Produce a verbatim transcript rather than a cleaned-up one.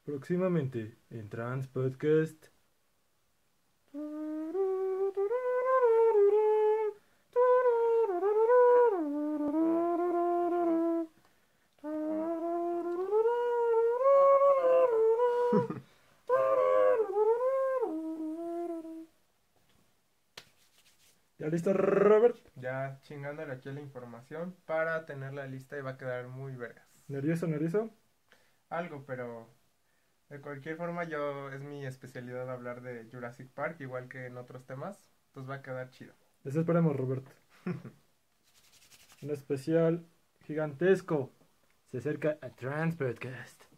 Próximamente en Trans Podcast. ¿Ya listo, Robert? Ya chingándole aquí a la información para tenerla lista y va a quedar muy vergas. ¿Nervioso, nervioso? Algo, pero de cualquier forma yo es mi especialidad hablar de Jurassic Park, igual que en otros temas, pues va a quedar chido. Eso esperamos, Robert. Un especial gigantesco. Se acerca a Trans Podcast.